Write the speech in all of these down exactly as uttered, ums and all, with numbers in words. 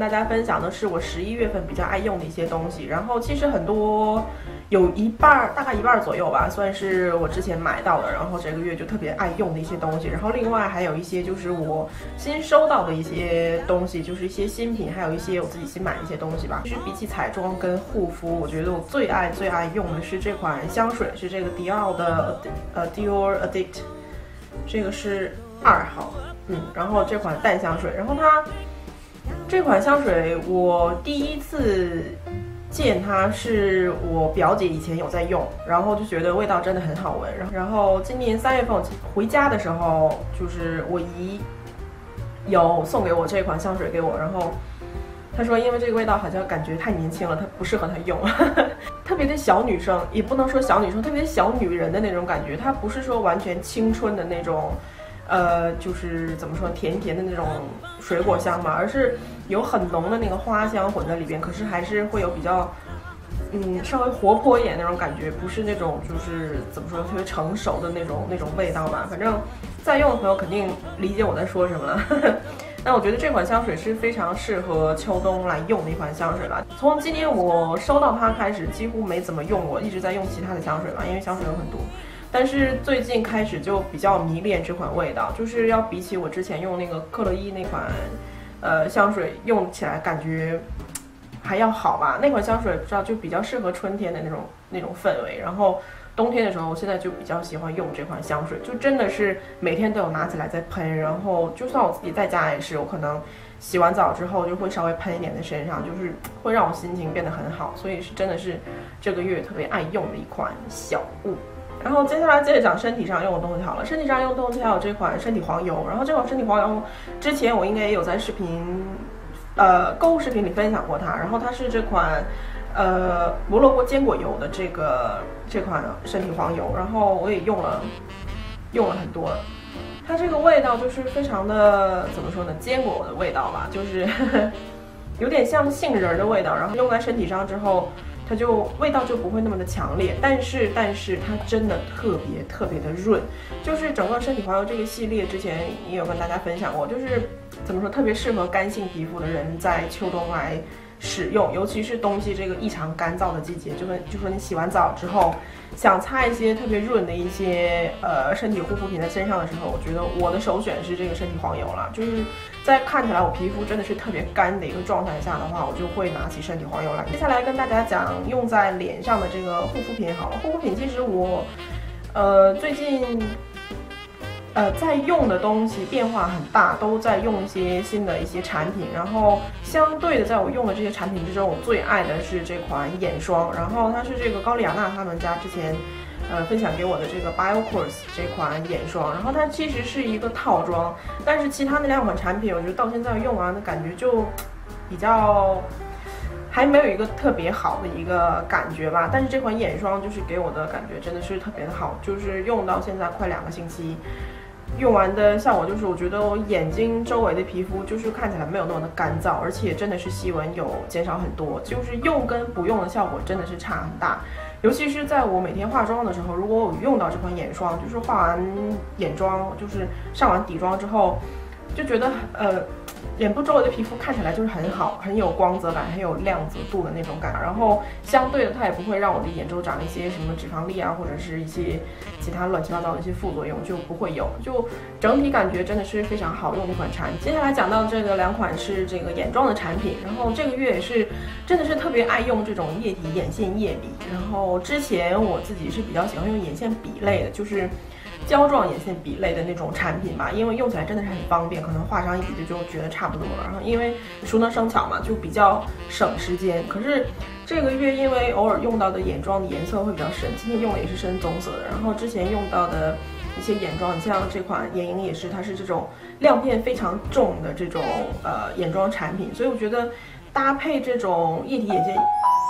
大家分享的是我十一月份比较爱用的一些东西。然后其实很多，有一半大概一半左右吧，算是我之前买到的，然后这个月就特别爱用的一些东西。然后另外还有一些就是我新收到的一些东西，就是一些新品，还有一些我自己新买的一些东西吧。其实比起彩妆跟护肤，我觉得我最爱最爱用的是这款香水，是这个迪奥的呃 Dior Addict， 这个是二号。嗯，然后这款淡香水，然后它这款香水我第一次见它是我表姐以前有在用，然后就觉得味道真的很好闻。然后然后今年三月份我回家的时候，就是我姨有送给我这款香水给我，然后她说因为这个味道好像感觉太年轻了，它不适合她用，特别的小女生，也不能说小女生，特别小女人的那种感觉，它不是说完全青春的那种。呃，就是怎么说，甜甜的那种水果香嘛，而是有很浓的那个花香混在里边，可是还是会有比较，嗯，稍微活泼一点那种感觉，不是那种就是怎么说特别成熟的那种那种味道吧。反正在用的朋友肯定理解我在说什么了。那我觉得这款香水是非常适合秋冬来用的一款香水吧。从今年我收到它开始，几乎没怎么用过，一直在用其他的香水嘛，因为香水有很多。但是最近开始就比较迷恋这款味道，就是要比起我之前用那个克洛伊那款，呃香水用起来感觉还要好吧。那款香水不知道就比较适合春天的那种那种氛围，然后冬天的时候，我现在就比较喜欢用这款香水，就真的是每天都有拿起来在喷，然后就算我自己在家也是，我可能洗完澡之后就会稍微喷一点在身上，就是会让我心情变得很好，所以是真的是这个月特别爱用的一款小物。然后接下来接着讲身体上用的东西好了，身体上用的东西还有这款身体黄油，然后这款身体黄油之前我应该也有在视频，呃购物视频里分享过它，然后它是这款，呃摩洛哥坚果油的这个这款身体黄油，然后我也用了，用了很多了，它这个味道就是非常的怎么说呢，坚果的味道吧，就是呵呵有点像杏仁的味道，然后用在身体上之后。它就味道就不会那么的强烈，但是但是它真的特别特别的润，就是整个身体黄油这个系列之前也有跟大家分享过，就是怎么说特别适合干性皮肤的人在秋冬来使用，尤其是冬季这个异常干燥的季节，就跟就说你洗完澡之后想擦一些特别润的一些呃身体护肤品在身上的时候，我觉得我的首选是这个身体黄油了，就是在看起来我皮肤真的是特别干的一个状态下的话，我就会拿起身体黄油来。接下来跟大家讲用在脸上的这个护肤品好了，护肤品其实我呃最近呃，在用的东西变化很大，都在用一些新的一些产品。然后相对的，在我用的这些产品之中，我最爱的是这款眼霜。然后它是这个高丽亚娜他们家之前呃分享给我的这个 BioCourse 这款眼霜。然后它其实是一个套装，但是其他那两款产品，我觉得到现在用完的感觉就比较。还没有一个特别好的一个感觉吧，但是这款眼霜就是给我的感觉真的是特别的好，就是用到现在快两个星期，用完的效果就是我觉得我眼睛周围的皮肤就是看起来没有那么的干燥，而且真的是细纹有减少很多，就是用跟不用的效果真的是差很大。尤其是在我每天化妆的时候，如果我用到这款眼霜，就是化完眼妆，就是上完底妆之后，就觉得呃。脸部周围的皮肤看起来就是很好，很有光泽感，很有亮泽度的那种感。然后相对的，它也不会让我的眼周长一些什么脂肪粒啊，或者是一些其他乱七八糟的一些副作用，就不会有。就整体感觉真的是非常好用的一款产品。接下来讲到这个两款是这个眼妆的产品，然后这个月也是真的是特别爱用这种液体眼线液笔。然后之前我自己是比较喜欢用眼线笔类的，就是。胶状眼线笔类的那种产品吧，因为用起来真的是很方便，可能画上一笔就就觉得差不多了。然后因为熟能生巧嘛，就比较省时间。可是这个月因为偶尔用到的眼妆的颜色会比较深，今天用的也是深棕色的。然后之前用到的一些眼妆，你像这款眼影也是，它是这种亮片非常重的这种呃眼妆产品，所以我觉得搭配这种液体眼线。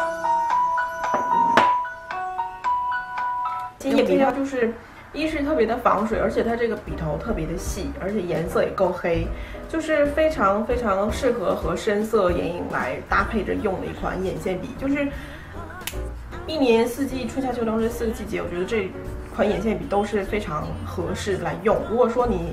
其实也比较就是。一是特别的防水，而且它这个笔头特别的细，而且颜色也够黑，就是非常非常适合和深色眼影来搭配着用的一款眼线笔。就是一年四季，春夏秋冬这四个季节，我觉得这款眼线笔都是非常合适来用。如果说你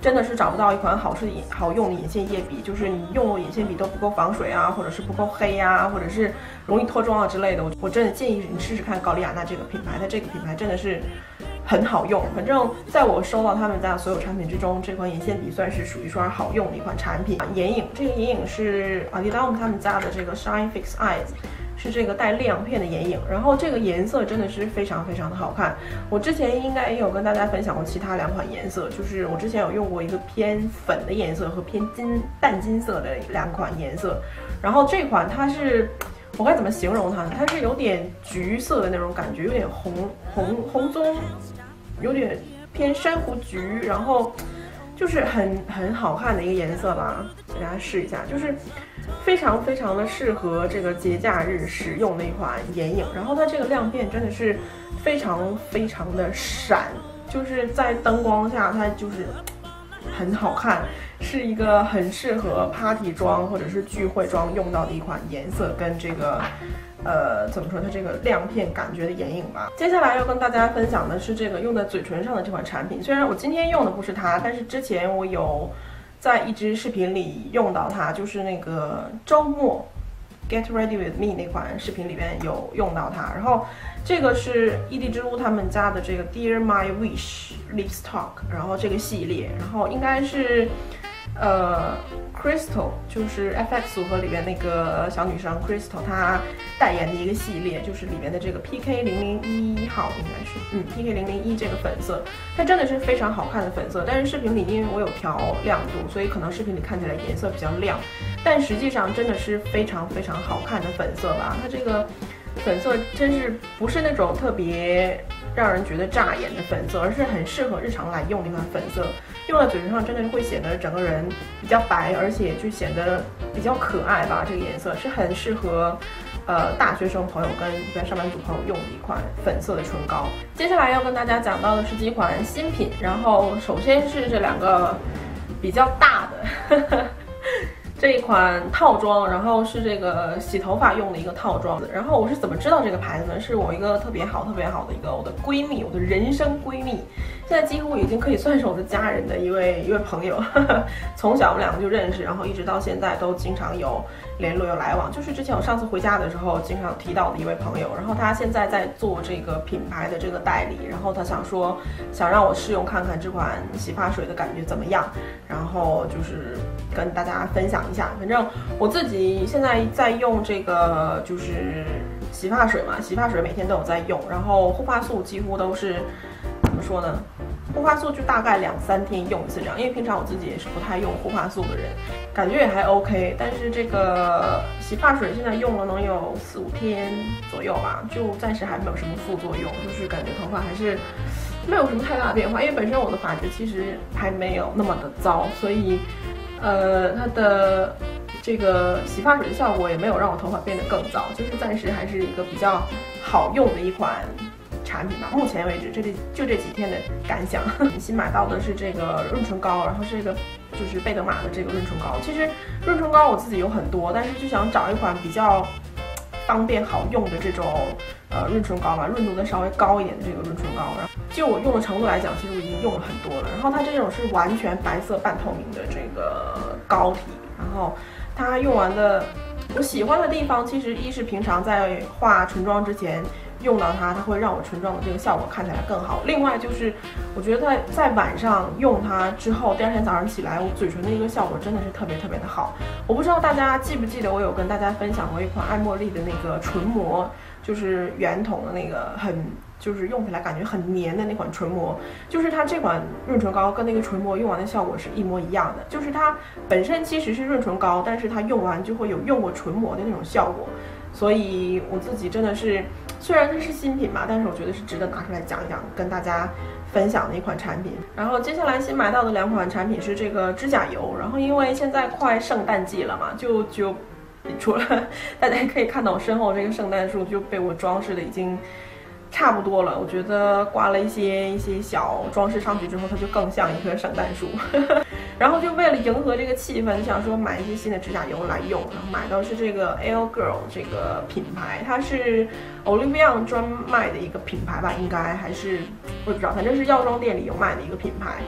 真的是找不到一款好吃的好用的眼线液笔，就是你用眼线笔都不够防水啊，或者是不够黑啊，或者是容易脱妆啊之类的，我我真的建议你试试看高丽雅娜这个品牌，它这个品牌真的是很好用。反正在我收到他们家所有产品之中，这款眼线笔算是数一数二好用的一款产品。眼影，这个眼影是 Adidas 他们家的这个 Shine Fix Eyes。是这个带亮片的眼影，然后这个颜色真的是非常非常的好看。我之前应该也有跟大家分享过其他两款颜色，就是我之前有用过一个偏粉的颜色和偏金淡金色的两款颜色，然后这款它是，我该怎么形容它呢？它是有点橘色的那种感觉，有点红红红棕，有点偏珊瑚橘，然后就是很很好看的一个颜色吧，给大家试一下，就是非常非常的适合这个节假日使用的一款眼影。然后它这个亮片真的是非常非常的闪，就是在灯光下它就是很好看，是一个很适合 party 妆或者是聚会妆用到的一款颜色，跟这个呃，怎么说，它这个亮片感觉的眼影吧。接下来要跟大家分享的是这个用在嘴唇上的这款产品。虽然我今天用的不是它，但是之前我有在一支视频里用到它，就是那个周末 Get Ready With Me 那款视频里面有用到它。然后这个是伊地之屋他们家的这个 Dear My Wish Lip Stock， 然后这个系列，然后应该是呃 Crystal， 就是 F X 组合里面那个小女生 Crystal 她代言的一个系列，就是里面的这个 P K 零零一号应该是，嗯 P K 零零一这个粉色，它真的是非常好看的粉色。但是视频里因为我有调亮度，所以可能视频里看起来颜色比较亮，但实际上真的是非常非常好看的粉色吧。它这个粉色真是不是那种特别让人觉得扎眼的粉色，而是很适合日常来用的一款粉色。用在嘴唇上真的会显得整个人比较白，而且就显得比较可爱吧。这个颜色是很适合呃大学生朋友跟一般上班族朋友用的一款粉色的唇膏。接下来要跟大家讲到的是几款新品，然后首先是这两个比较大的呵呵这一款套装，然后是这个洗头发用的一个套装。然后我是怎么知道这个牌子呢？是我一个特别好特别好的一个我的闺蜜，我的人生闺蜜，现在几乎已经可以算是我的家人的一位一位朋友，呵呵从小我们两个就认识，然后一直到现在都经常有联络有来往。就是之前我上次回家的时候经常提到的一位朋友，然后她现在在做这个品牌的这个代理，然后她想说想让我试用看看这款洗发水的感觉怎么样，然后就是跟大家分享一下。反正我自己现在在用这个就是洗发水嘛，洗发水每天都有在用，然后护发素几乎都是怎么说呢？护发素就大概两三天用一次这样，因为平常我自己也是不太用护发素的人，感觉也还 OK。但是这个洗发水现在用了能有四五天左右吧，就暂时还没有什么副作用，就是感觉头发还是没有什么太大的变化。因为本身我的发质其实还没有那么的糟，所以呃，它的这个洗发水的效果也没有让我头发变得更糟，就是暂时还是一个比较好用的一款产品吧。目前为止，这里就这几天的感想。新买到的是这个润唇膏，然后是这个就是贝德玛的这个润唇膏。其实润唇膏我自己有很多，但是就想找一款比较方便好用的这种呃润唇膏吧，润度的稍微高一点的这个润唇膏。然后就我用的程度来讲，其实我已经用了很多了。然后它这种是完全白色半透明的这个膏体，然后它用完的我喜欢的地方，其实一是平常在化唇妆之前用到它，它会让我唇妆的这个效果看起来更好。另外就是，我觉得在晚上用它之后，第二天早上起来，我嘴唇的一个效果真的是特别特别的好。我不知道大家记不记得，我有跟大家分享过一款爱茉莉的那个唇膜，就是圆筒的那个很。就是用起来感觉很黏的那款唇膜，就是它这款润唇膏跟那个唇膜用完的效果是一模一样的。就是它本身其实是润唇膏，但是它用完就会有用过唇膜的那种效果。所以我自己真的是，虽然它是新品嘛，但是我觉得是值得拿出来讲一讲，跟大家分享的一款产品。然后接下来新买到的两款产品是这个指甲油，然后因为现在快圣诞季了嘛，就就除了大家可以看到我身后这个圣诞树就被我装饰的已经差不多了，我觉得挂了一些一些小装饰上去之后，它就更像一棵圣诞树。然后就为了迎合这个气氛，想说买一些新的指甲油来用，然后买到是这个 L Girl 这个品牌，它是 Olivia Young 专卖的一个品牌吧，应该还是我也不知道，反正是药妆店里有卖的一个品牌。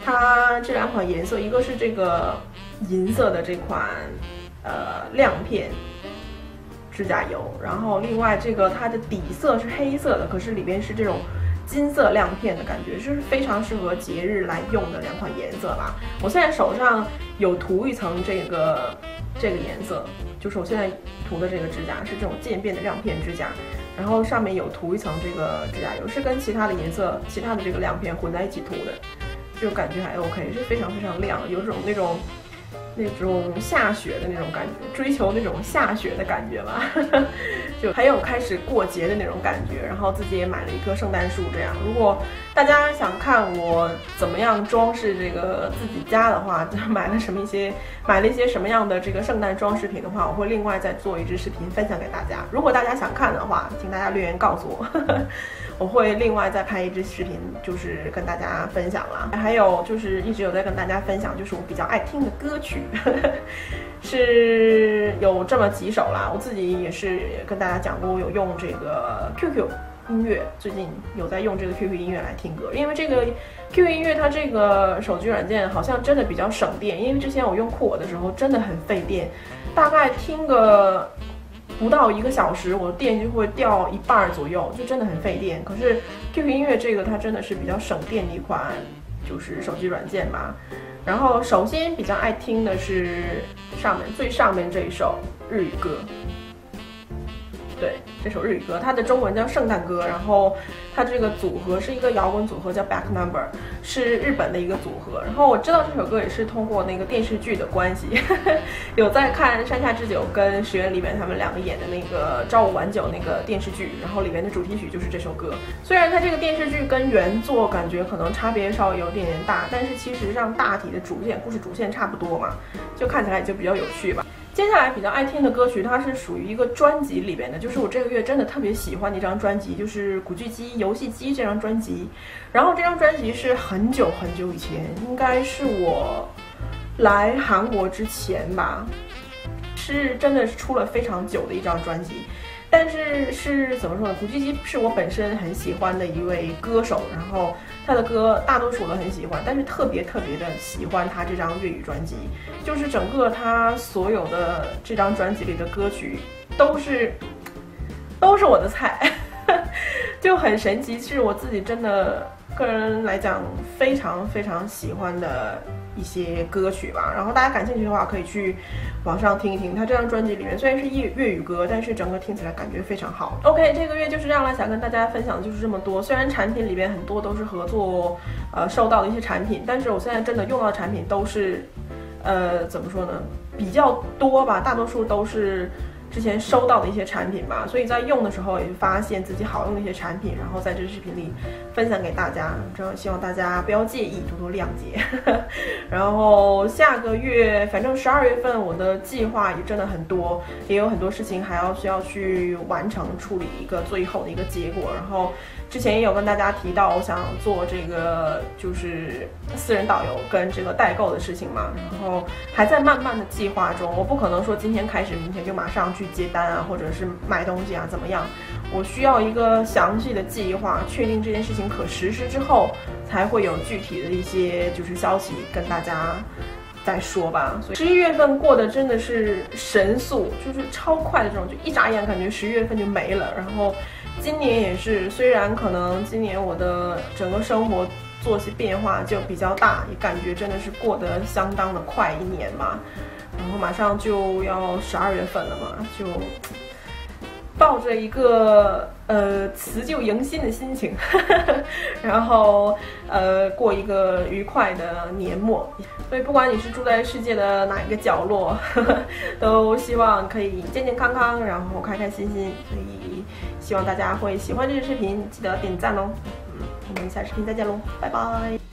它这两款颜色，一个是这个银色的这款呃亮片指甲油，然后另外这个它的底色是黑色的，可是里边是这种金色亮片的感觉，就是非常适合节日来用的两款颜色吧。我现在手上有涂一层这个这个颜色，就是我现在涂的这个指甲是这种渐变的亮片指甲，然后上面有涂一层这个指甲油，是跟其他的颜色、其他的这个亮片混在一起涂的，就感觉还 OK， 是非常非常亮，有种那种。那种下雪的那种感觉，追求那种下雪的感觉吧，就还有开始过节的那种感觉。然后自己也买了一棵圣诞树，这样。如果大家想看我怎么样装饰这个自己家的话，买了什么一些买了一些什么样的这个圣诞装饰品的话，我会另外再做一支视频分享给大家。如果大家想看的话，请大家留言告诉我。我会另外再拍一支视频，就是跟大家分享了。还有就是一直有在跟大家分享，就是我比较爱听的歌曲，是有这么几首啦。我自己也是跟大家讲过，我有用这个 Q Q 音乐，最近有在用这个 Q Q 音乐来听歌，因为这个 Q Q 音乐它这个手机软件好像真的比较省电，因为之前我用酷我的时候真的很费电，大概听个不到一个小时，我的电就会掉一半左右，就真的很费电。可是 Q Q 音乐这个它真的是比较省电的一款，就是手机软件吧。然后首先比较爱听的是上面最上面这一首日语歌，对，这首日语歌，它的中文叫圣诞歌，然后它这个组合是一个摇滚组合叫 Back Number， 是日本的一个组合。然后我知道这首歌也是通过那个电视剧的关系，有在看山下智久跟石原里美他们两个演的那个朝五晚九那个电视剧，然后里面的主题曲就是这首歌。虽然它这个电视剧跟原作感觉可能差别稍微有点点大，但是其实上大体的主线故事主线差不多嘛，就看起来就比较有趣吧。接下来比较爱听的歌曲，它是属于一个专辑里边的，就是我这个月真的特别喜欢的一张专辑，就是古巨基《游戏机》这张专辑。然后这张专辑是很久很久以前，应该是我来韩国之前吧，是真的是出了非常久的一张专辑。但是是怎么说呢？古巨基是我本身很喜欢的一位歌手，然后他的歌大多数我都很喜欢，但是特别特别的喜欢他这张粤语专辑，就是整个他所有的这张专辑里的歌曲都是都是我的菜，就很神奇，是我自己真的个人来讲非常非常喜欢的一些歌曲吧。然后大家感兴趣的话，可以去网上听一听。他这张专辑里面虽然是粤粤语歌，但是整个听起来感觉非常好。OK， 这个月就是这样了，想跟大家分享的就是这么多。虽然产品里面很多都是合作呃收到的一些产品，但是我现在真的用到的产品都是呃怎么说呢，比较多吧，大多数都是之前收到的一些产品吧，所以在用的时候也发现自己好用的一些产品，然后在这视频里分享给大家，这样希望大家不要介意，多多谅解。然后下个月，反正十二月份我的计划也真的很多，也有很多事情还要需要去完成处理一个最后的一个结果。然后之前也有跟大家提到，我想做这个就是私人导游跟这个代购的事情嘛，然后还在慢慢的计划中。我不可能说今天开始，明天就马上去接单啊，或者是买东西啊，怎么样？我需要一个详细的计划，确定这件事情可实施之后，才会有具体的一些就是消息跟大家再说吧。所以十一月份过得真的是神速，就是超快的这种，就一眨眼感觉十一月份就没了。然后今年也是，虽然可能今年我的整个生活作息变化就比较大，也感觉真的是过得相当的快一年嘛。然后马上就要十二月份了嘛，就抱着一个呃辞旧迎新的心情，然后呃过一个愉快的年末。所以不管你是住在世界的哪一个角落，呵呵都希望可以健健康康，然后开开心心。所以希望大家会喜欢这支视频，记得点赞哦。嗯，我们下视频再见喽，拜拜。